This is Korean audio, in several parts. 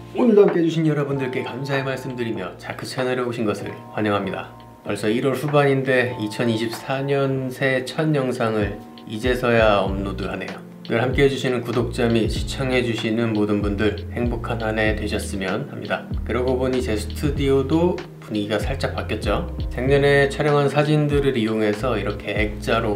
오늘도 함께 해주신 여러분들께 감사의 말씀드리며 자크 채널에 오신 것을 환영합니다. 벌써 1월 후반인데 2024년 새해 첫 영상을 이제서야 업로드하네요. 늘 함께 해주시는 구독자 및 시청해주시는 모든 분들 행복한 한 해 되셨으면 합니다. 그러고 보니 제 스튜디오도 분위기가 살짝 바뀌었죠. 작년에 촬영한 사진들을 이용해서 이렇게 액자로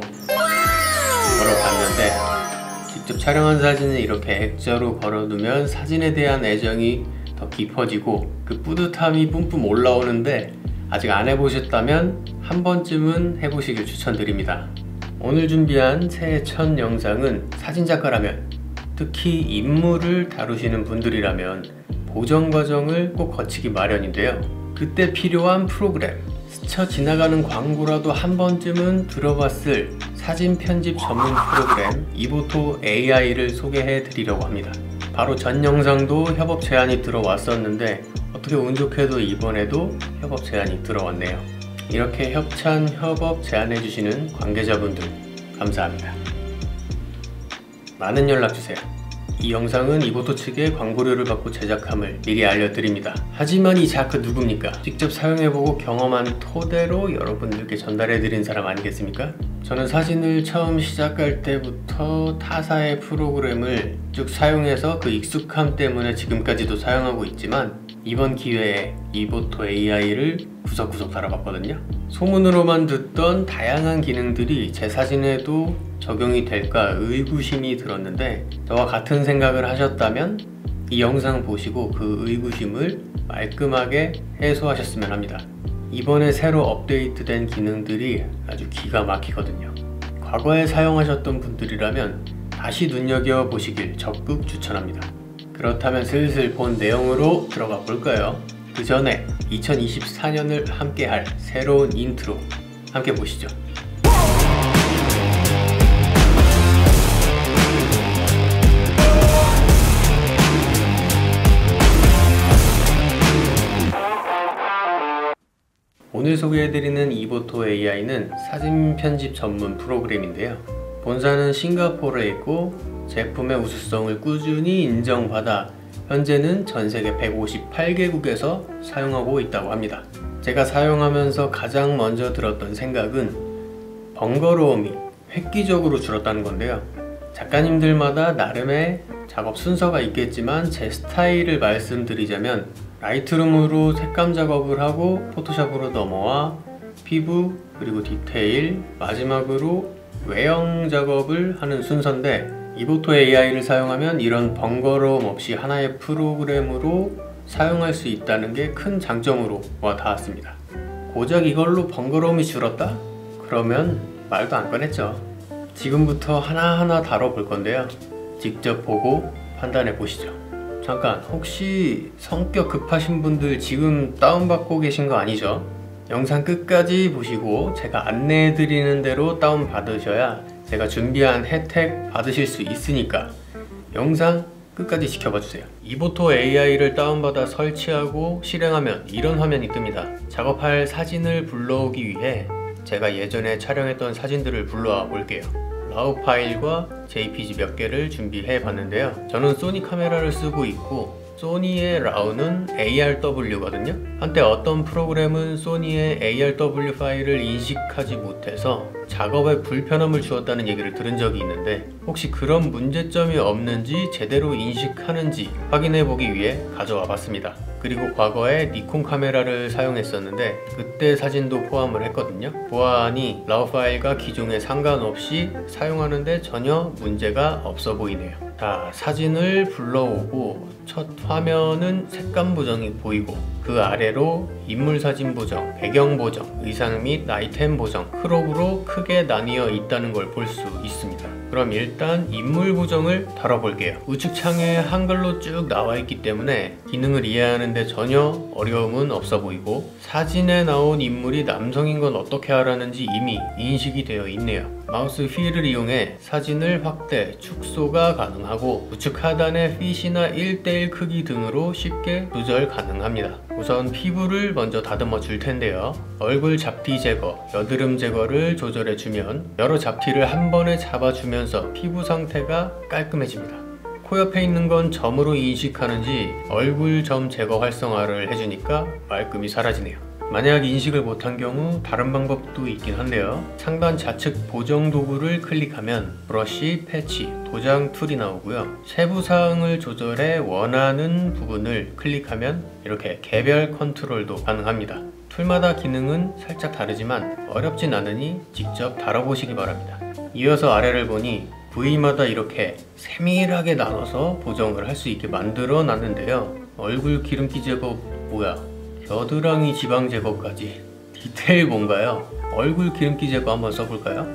걸어봤는데, 직접 촬영한 사진을 이렇게 액자로 걸어두면 사진에 대한 애정이 더 깊어지고 그 뿌듯함이 뿜뿜 올라오는데, 아직 안 해보셨다면 한 번쯤은 해보시길 추천드립니다. 오늘 준비한 새해 첫 영상은 사진작가라면, 특히 인물을 다루시는 분들이라면 보정 과정을 꼭 거치기 마련인데요. 그때 필요한 프로그램, 스쳐 지나가는 광고라도 한 번쯤은 들어봤을 사진 편집 전문 프로그램 이보토 AI를 소개해 드리려고 합니다. 바로 전 영상도 협업 제안이 들어왔었는데 어떻게 운 좋게도 이번에도 협업 제안이 들어왔네요. 이렇게 협찬 협업 제안해 주시는 관계자분들 감사합니다. 많은 연락 주세요. 이 영상은 이보토 측의 광고료를 받고 제작함을 미리 알려드립니다. 하지만 이 자크 누굽니까? 직접 사용해보고 경험한 토대로 여러분들께 전달해드린 사람 아니겠습니까? 저는 사진을 처음 시작할 때부터 타사의 프로그램을 쭉 사용해서 그 익숙함 때문에 지금까지도 사용하고 있지만, 이번 기회에 이보토 AI를 구석구석 다뤄봤거든요. 소문으로만 듣던 다양한 기능들이 제 사진에도 적용이 될까 의구심이 들었는데, 저와 같은 생각을 하셨다면 이 영상 보시고 그 의구심을 말끔하게 해소하셨으면 합니다. 이번에 새로 업데이트된 기능들이 아주 기가 막히거든요. 과거에 사용하셨던 분들이라면 다시 눈여겨보시길 적극 추천합니다. 그렇다면 슬슬 본 내용으로 들어가 볼까요? 그 전에 2024년을 함께할 새로운 인트로 함께 보시죠. 오늘 소개해드리는 이보토 AI는 사진 편집 전문 프로그램인데요. 본사는 싱가포르에 있고 제품의 우수성을 꾸준히 인정받아 현재는 전세계 158개국에서 사용하고 있다고 합니다. 제가 사용하면서 가장 먼저 들었던 생각은 번거로움이 획기적으로 줄었다는 건데요. 작가님들마다 나름의 작업 순서가 있겠지만 제 스타일을 말씀드리자면, 라이트룸으로 색감 작업을 하고 포토샵으로 넘어와 피부 그리고 디테일, 마지막으로 외형 작업을 하는 순서인데, 이보토 AI를 사용하면 이런 번거로움 없이 하나의 프로그램으로 사용할 수 있다는 게 큰 장점으로 와 닿았습니다. 고작 이걸로 번거로움이 줄었다? 그러면 말도 안 꺼냈죠. 지금부터 하나하나 다뤄볼 건데요. 직접 보고 판단해 보시죠. 잠깐, 혹시 성격 급하신 분들 지금 다운받고 계신 거 아니죠? 영상 끝까지 보시고 제가 안내해 드리는 대로 다운받으셔야 제가 준비한 혜택 받으실 수 있으니까 영상 끝까지 지켜봐 주세요. 이보토 AI를 다운받아 설치하고 실행하면 이런 화면이 뜹니다. 작업할 사진을 불러오기 위해 제가 예전에 촬영했던 사진들을 불러와 볼게요. 라우 파일과 JPG 몇 개를 준비해 봤는데요. 저는 소니 카메라를 쓰고 있고, 소니의 라우는 ARW거든요. 한때 어떤 프로그램은 소니의 ARW 파일을 인식하지 못해서 작업에 불편함을 주었다는 얘기를 들은 적이 있는데, 혹시 그런 문제점이 없는지 제대로 인식하는지 확인해 보기 위해 가져와 봤습니다. 그리고 과거에 니콘 카메라를 사용했었는데 그때 사진도 포함을 했거든요. 보아하니 라우 파일과 기종에 상관없이 사용하는데 전혀 문제가 없어 보이네요. 자, 사진을 불러오고 첫 화면은 색감 보정이 보이고, 그 아래로 인물 사진 보정, 배경 보정, 의상 및 아이템 보정, 크롭으로 크게 나뉘어 있다는 걸 볼 수 있습니다. 그럼 일단 인물 보정을 다뤄볼게요. 우측 창에 한글로 쭉 나와 있기 때문에 기능을 이해하는데 전혀 어려움은 없어 보이고, 사진에 나온 인물이 남성인 건 어떻게 알았는지 이미 인식이 되어 있네요. 마우스 휠을 이용해 사진을 확대, 축소가 가능하고 우측 하단의 핏이나 1:1 크기 등으로 쉽게 조절 가능합니다. 우선 피부를 먼저 다듬어 줄 텐데요. 얼굴 잡티 제거, 여드름 제거를 조절해 주면 여러 잡티를 한 번에 잡아주면서 피부 상태가 깔끔해집니다. 코 옆에 있는 건 점으로 인식하는지 얼굴 점 제거 활성화를 해주니까 말끔히 사라지네요. 만약 인식을 못한 경우 다른 방법도 있긴 한데요. 상단 좌측 보정 도구를 클릭하면 브러쉬, 패치, 도장 툴이 나오고요. 세부사항을 조절해 원하는 부분을 클릭하면 이렇게 개별 컨트롤도 가능합니다. 툴마다 기능은 살짝 다르지만 어렵진 않으니 직접 다뤄보시기 바랍니다. 이어서 아래를 보니 부위마다 이렇게 세밀하게 나눠서 보정을 할 수 있게 만들어 놨는데요. 얼굴 기름기 제거 뭐야? 겨드랑이 지방 제거까지. 디테일 뭔가요? 얼굴 기름기 제거 한번 써볼까요?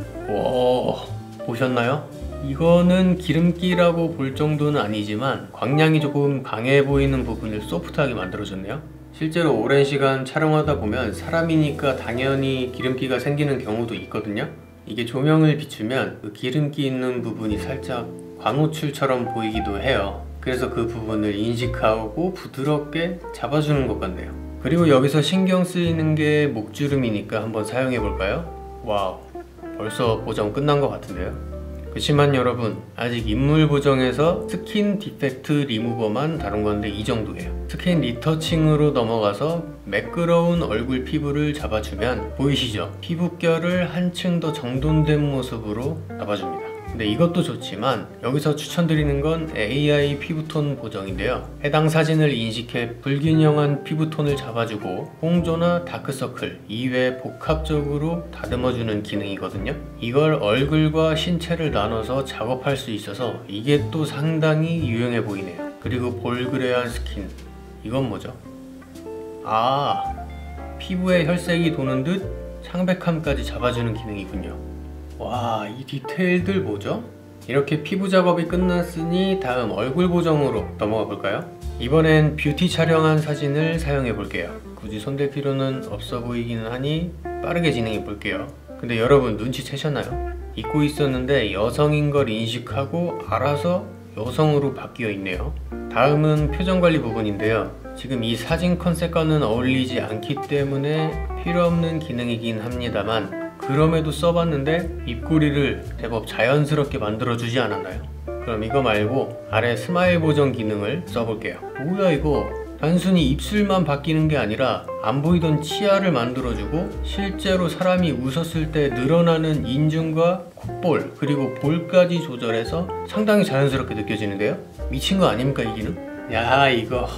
와, 보셨나요? 이거는 기름기라고 볼 정도는 아니지만 광량이 조금 강해 보이는 부분을 소프트하게 만들어줬네요. 실제로 오랜 시간 촬영하다 보면 사람이니까 당연히 기름기가 생기는 경우도 있거든요. 이게 조명을 비추면 그 기름기 있는 부분이 살짝 광호출처럼 보이기도 해요. 그래서 그 부분을 인식하고 부드럽게 잡아주는 것 같네요. 그리고 여기서 신경 쓰이는 게 목주름이니까 한번 사용해 볼까요? 와우, 벌써 보정 끝난 것 같은데요. 그치만 여러분, 아직 인물 보정에서 스킨 디펙트 리무버만 다룬 건데 이 정도예요. 스킨 리터칭으로 넘어가서 매끄러운 얼굴 피부를 잡아주면 보이시죠? 피부결을 한층 더 정돈된 모습으로 잡아줍니다. 근데 이것도 좋지만 여기서 추천드리는 건 AI 피부톤 보정인데요. 해당 사진을 인식해 불균형한 피부톤을 잡아주고 홍조나 다크서클 이외에 복합적으로 다듬어주는 기능이거든요. 이걸 얼굴과 신체를 나눠서 작업할 수 있어서 이게 또 상당히 유용해 보이네요. 그리고 볼그레한 스킨, 이건 뭐죠? 아, 피부에 혈색이 도는 듯 창백함까지 잡아주는 기능이군요. 와, 이 디테일들 뭐죠? 이렇게 피부 작업이 끝났으니 다음 얼굴 보정으로 넘어가 볼까요? 이번엔 뷰티 촬영한 사진을 사용해 볼게요. 굳이 손댈 필요는 없어 보이기는 하니 빠르게 진행해 볼게요. 근데 여러분 눈치채셨나요? 잊고 있었는데 여성인 걸 인식하고 알아서 여성으로 바뀌어 있네요. 다음은 표정 관리 부분인데요. 지금 이 사진 컨셉과는 어울리지 않기 때문에 필요 없는 기능이긴 합니다만 그럼에도 써봤는데 입꼬리를 제법 자연스럽게 만들어주지 않았나요? 그럼 이거 말고 아래 스마일 보정 기능을 써볼게요. 뭐야 이거? 단순히 입술만 바뀌는 게 아니라 안 보이던 치아를 만들어주고 실제로 사람이 웃었을 때 늘어나는 인중과 콧볼 그리고 볼까지 조절해서 상당히 자연스럽게 느껴지는데요? 미친 거 아닙니까 이 기능? 야, 이거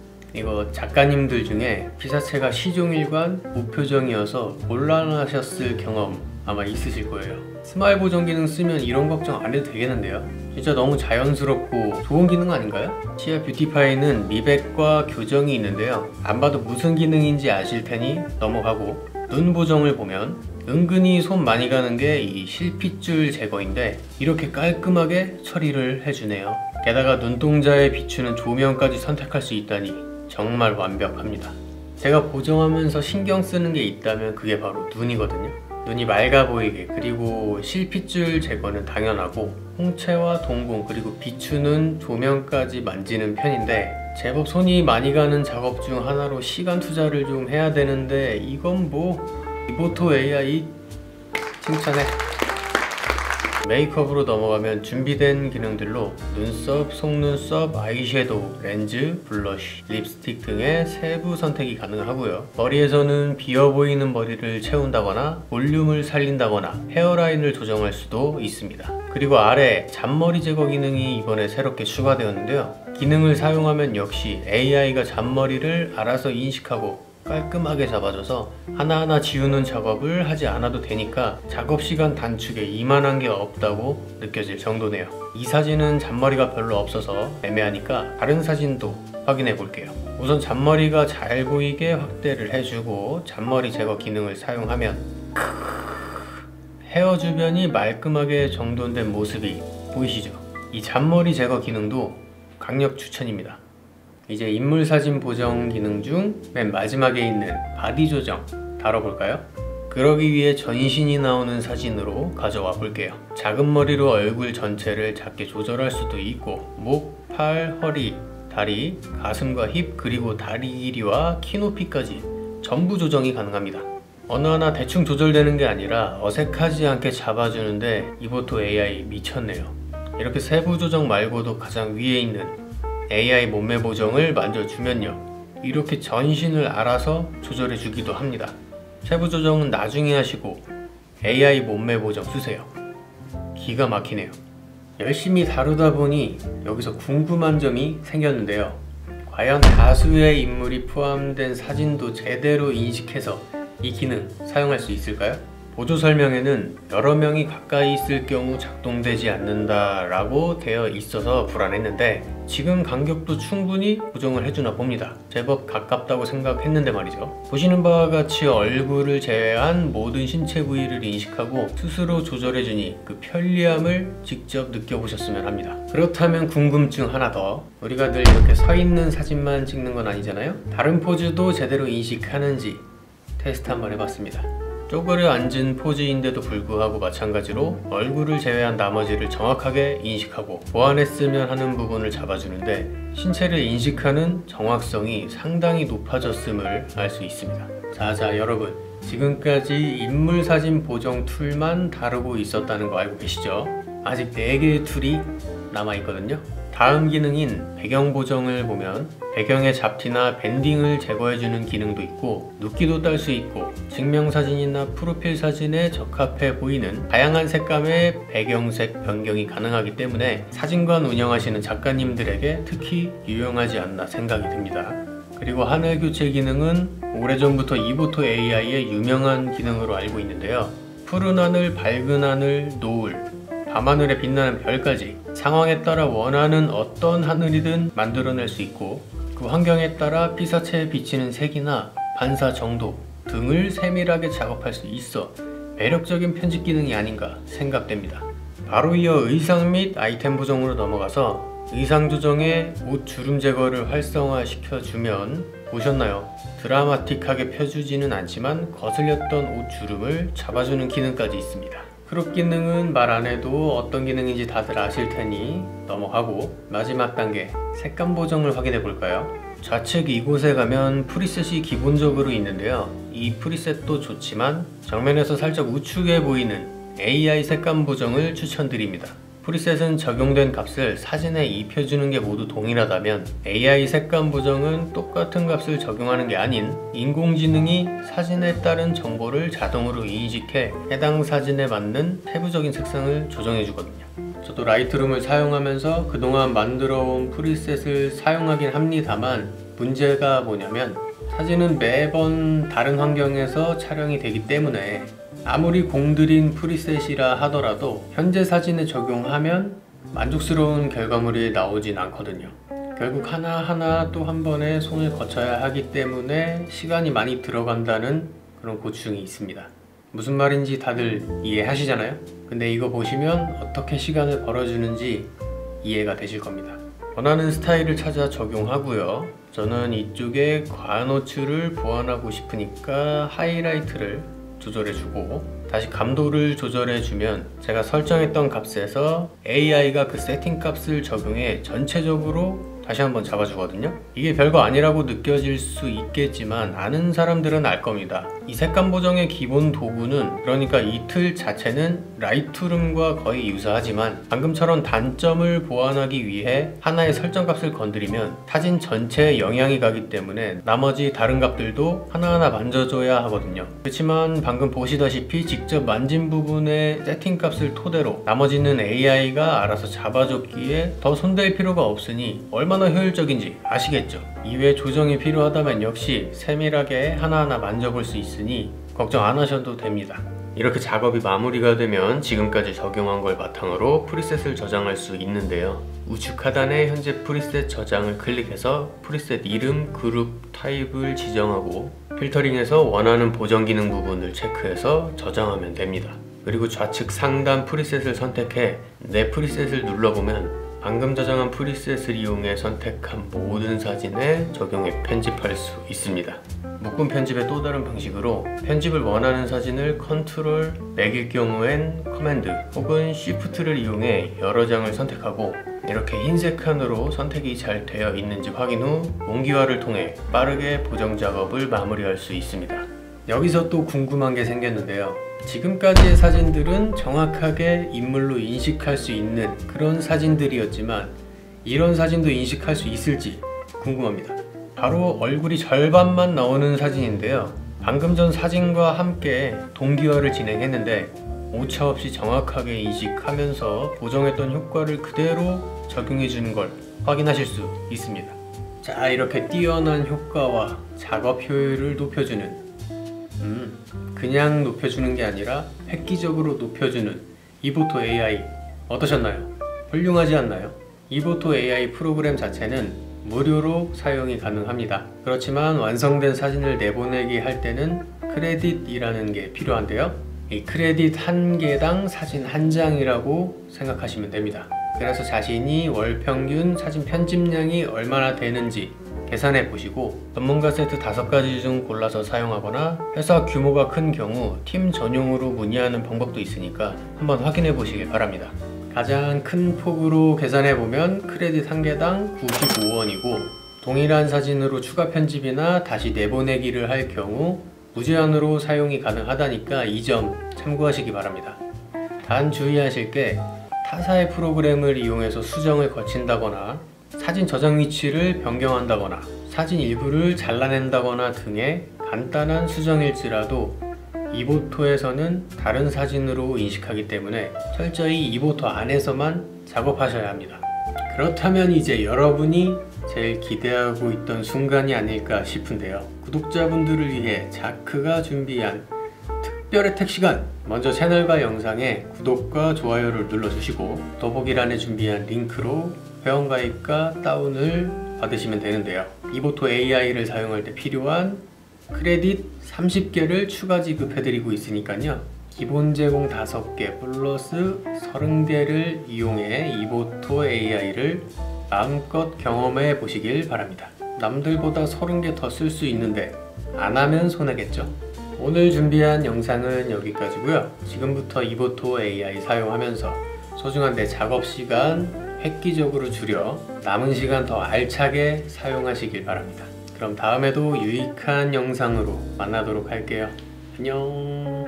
작가님들 중에 피사체가 시종일관 무표정이어서 곤란하셨을 경험 아마 있으실 거예요. 스마일 보정 기능 쓰면 이런 걱정 안 해도 되겠는데요? 진짜 너무 자연스럽고 좋은 기능 아닌가요? 치아 뷰티파이는 미백과 교정이 있는데요. 안 봐도 무슨 기능인지 아실 테니 넘어가고, 눈 보정을 보면 은근히 손 많이 가는 게 이 실핏줄 제거인데 이렇게 깔끔하게 처리를 해주네요. 게다가 눈동자에 비추는 조명까지 선택할 수 있다니 정말 완벽합니다. 제가 보정하면서 신경 쓰는 게 있다면 그게 바로 눈이거든요. 눈이 맑아 보이게, 그리고 실핏줄 제거는 당연하고 홍채와 동공 그리고 비추는 조명까지 만지는 편인데 제법 손이 많이 가는 작업 중 하나로 시간 투자를 좀 해야 되는데 이건 뭐 이보토 AI 칭찬해. 메이크업으로 넘어가면 준비된 기능들로 눈썹, 속눈썹, 아이섀도우, 렌즈, 블러쉬, 립스틱 등의 세부 선택이 가능하고요. 머리에서는 비어 보이는 머리를 채운다거나 볼륨을 살린다거나 헤어라인을 조정할 수도 있습니다. 그리고 아래 잔머리 제거 기능이 이번에 새롭게 추가되었는데요. 기능을 사용하면 역시 AI가 잔머리를 알아서 인식하고 깔끔하게 잡아줘서 하나하나 지우는 작업을 하지 않아도 되니까 작업시간 단축에 이만한 게 없다고 느껴질 정도네요. 이 사진은 잔머리가 별로 없어서 애매하니까 다른 사진도 확인해 볼게요. 우선 잔머리가 잘 보이게 확대를 해주고 잔머리 제거 기능을 사용하면 헤어 주변이 말끔하게 정돈된 모습이 보이시죠? 이 잔머리 제거 기능도 강력 추천입니다. 이제 인물 사진 보정 기능 중 맨 마지막에 있는 바디 조정 다뤄볼까요? 그러기 위해 전신이 나오는 사진으로 가져와 볼게요. 작은 머리로 얼굴 전체를 작게 조절할 수도 있고 목, 팔, 허리, 다리, 가슴과 힙 그리고 다리 길이와 키 높이까지 전부 조정이 가능합니다. 어느 하나 대충 조절되는 게 아니라 어색하지 않게 잡아주는데 이보토 AI 미쳤네요. 이렇게 세부 조정 말고도 가장 위에 있는 AI 몸매 보정을 만져주면요, 이렇게 전신을 알아서 조절해 주기도 합니다. 세부 조정은 나중에 하시고 AI 몸매 보정 쓰세요. 기가 막히네요. 열심히 다루다 보니 여기서 궁금한 점이 생겼는데요. 과연 다수의 인물이 포함된 사진도 제대로 인식해서 이 기능 사용할 수 있을까요? 보조 설명에는 여러 명이 가까이 있을 경우 작동되지 않는다 라고 되어 있어서 불안했는데 지금 간격도 충분히 보정을 해주나 봅니다. 제법 가깝다고 생각했는데 말이죠. 보시는 바와 같이 얼굴을 제외한 모든 신체 부위를 인식하고 스스로 조절해주니 그 편리함을 직접 느껴보셨으면 합니다. 그렇다면 궁금증 하나 더. 우리가 늘 이렇게 서 있는 사진만 찍는 건 아니잖아요. 다른 포즈도 제대로 인식하는지 테스트 한번 해봤습니다. 쪼그려 앉은 포즈인데도 불구하고 마찬가지로 얼굴을 제외한 나머지를 정확하게 인식하고 보완했으면 하는 부분을 잡아주는데 신체를 인식하는 정확성이 상당히 높아졌음을 알 수 있습니다. 자 여러분, 지금까지 인물 사진 보정 툴만 다루고 있었다는 거 알고 계시죠? 아직 4개의 툴이 남아있거든요. 다음 기능인 배경 보정을 보면 배경의 잡티나 밴딩을 제거해주는 기능도 있고 눕기도 딸 수 있고 증명사진이나 프로필 사진에 적합해 보이는 다양한 색감의 배경색 변경이 가능하기 때문에 사진관 운영하시는 작가님들에게 특히 유용하지 않나 생각이 듭니다. 그리고 하늘 교체 기능은 오래전부터 이보토 AI의 유명한 기능으로 알고 있는데요. 푸른 하늘, 밝은 하늘, 노을, 밤하늘에 빛나는 별까지 상황에 따라 원하는 어떤 하늘이든 만들어낼 수 있고 그 환경에 따라 피사체에 비치는 색이나 반사 정도 등을 세밀하게 작업할 수 있어 매력적인 편집 기능이 아닌가 생각됩니다. 바로 이어 의상 및 아이템 보정으로 넘어가서 의상 조정에 옷 주름 제거를 활성화시켜주면 보셨나요? 드라마틱하게 펴주지는 않지만 거슬렸던 옷 주름을 잡아주는 기능까지 있습니다. 크롭 기능은 말 안해도 어떤 기능인지 다들 아실 테니 넘어가고 마지막 단계 색감 보정을 확인해 볼까요? 좌측 이곳에 가면 프리셋이 기본적으로 있는데요. 이 프리셋도 좋지만 정면에서 살짝 우측에 보이는 AI 색감 보정을 추천드립니다. 프리셋은 적용된 값을 사진에 입혀주는 게 모두 동일하다면 AI 색감 보정은 똑같은 값을 적용하는 게 아닌 인공지능이 사진에 따른 정보를 자동으로 인식해 해당 사진에 맞는 세부적인 색상을 조정해 주거든요. 저도 라이트룸을 사용하면서 그동안 만들어온 프리셋을 사용하긴 합니다만 문제가 뭐냐면 사진은 매번 다른 환경에서 촬영이 되기 때문에 아무리 공들인 프리셋이라 하더라도 현재 사진에 적용하면 만족스러운 결과물이 나오진 않거든요. 결국 하나하나 또 한 번에 손을 거쳐야 하기 때문에 시간이 많이 들어간다는 그런 고충이 있습니다. 무슨 말인지 다들 이해하시잖아요? 근데 이거 보시면 어떻게 시간을 벌어주는지 이해가 되실 겁니다. 원하는 스타일을 찾아 적용하고요. 저는 이쪽에 과노출을 보완하고 싶으니까 하이라이트를 조절해주고 다시 감도를 조절해주면 제가 설정했던 값에서 AI가 그 세팅 값을 적용해 전체적으로 다시 한번 잡아주거든요. 이게 별거 아니라고 느껴질 수 있겠지만 아는 사람들은 알 겁니다. 이 색감 보정의 기본 도구는, 그러니까 이 틀 자체는 라이트룸과 거의 유사하지만 방금처럼 단점을 보완하기 위해 하나의 설정 값을 건드리면 사진 전체에 영향이 가기 때문에 나머지 다른 값들도 하나하나 만져줘야 하거든요. 그렇지만 방금 보시다시피 직접 만진 부분의 세팅 값을 토대로 나머지는 AI가 알아서 잡아줬기에 더 손댈 필요가 없으니 얼마나 효율적인지 아시겠죠? 이외에 조정이 필요하다면 역시 세밀하게 하나하나 만져볼 수 있으니 걱정 안 하셔도 됩니다. 이렇게 작업이 마무리가 되면 지금까지 적용한 걸 바탕으로 프리셋을 저장할 수 있는데요. 우측 하단에 현재 프리셋 저장을 클릭해서 프리셋 이름, 그룹, 타입을 지정하고 필터링해서 원하는 보정 기능 부분을 체크해서 저장하면 됩니다. 그리고 좌측 상단 프리셋을 선택해 내 프리셋을 눌러보면 방금 저장한 프리셋을 이용해 선택한 모든 사진에 적용해 편집할 수 있습니다. 묶음 편집의 또 다른 방식으로 편집을 원하는 사진을 컨트롤 맥일 경우엔 커맨드 혹은 쉬프트를 이용해 여러 장을 선택하고 이렇게 흰색 칸으로 선택이 잘 되어 있는지 확인 후 몽기화를 통해 빠르게 보정 작업을 마무리할 수 있습니다. 여기서 또 궁금한 게 생겼는데요. 지금까지의 사진들은 정확하게 인물로 인식할 수 있는 그런 사진들이었지만 이런 사진도 인식할 수 있을지 궁금합니다. 바로 얼굴이 절반만 나오는 사진인데요. 방금 전 사진과 함께 동기화를 진행했는데 오차없이 정확하게 인식하면서 보정했던 효과를 그대로 적용해 주는 걸 확인하실 수 있습니다. 자, 이렇게 뛰어난 효과와 작업 효율을 높여주는 그냥 높여주는 게 아니라 획기적으로 높여주는 이보토 AI 어떠셨나요? 훌륭하지 않나요? 이보토 AI 프로그램 자체는 무료로 사용이 가능합니다. 그렇지만 완성된 사진을 내보내기 할 때는 크레딧이라는 게 필요한데요. 이 크레딧 한 개당 사진 한 장이라고 생각하시면 됩니다. 그래서 자신이 월 평균 사진 편집량이 얼마나 되는지 계산해 보시고 전문가 세트 5가지 중 골라서 사용하거나 회사 규모가 큰 경우 팀 전용으로 문의하는 방법도 있으니까 한번 확인해 보시길 바랍니다. 가장 큰 폭으로 계산해 보면 크레딧 한 개당 95원이고 동일한 사진으로 추가 편집이나 다시 내보내기를 할 경우 무제한으로 사용이 가능하다니까 이 점 참고하시기 바랍니다. 단 주의하실 게 타사의 프로그램을 이용해서 수정을 거친다거나 사진 저장 위치를 변경한다거나 사진 일부를 잘라낸다거나 등의 간단한 수정일지라도 이보토에서는 다른 사진으로 인식하기 때문에 철저히 이보토 안에서만 작업하셔야 합니다. 그렇다면 이제 여러분이 제일 기대하고 있던 순간이 아닐까 싶은데요. 구독자분들을 위해 자크가 준비한 특별 혜택 시간! 먼저 채널과 영상에 구독과 좋아요를 눌러주시고 더보기란에 준비한 링크로 회원가입과 다운을 받으시면 되는데요. 이보토 AI를 사용할 때 필요한 크레딧 30개를 추가 지급해드리고 있으니까요. 기본 제공 5개 플러스 30개를 이용해 이보토 AI를 마음껏 경험해 보시길 바랍니다. 남들보다 30개 더 쓸 수 있는데 안 하면 손해겠죠? 오늘 준비한 영상은 여기까지고요. 지금부터 이보토 AI 사용하면서 소중한 내 작업 시간 획기적으로 줄여 남은 시간 더 알차게 사용하시길 바랍니다. 그럼 다음에도 유익한 영상으로 만나도록 할게요. 안녕.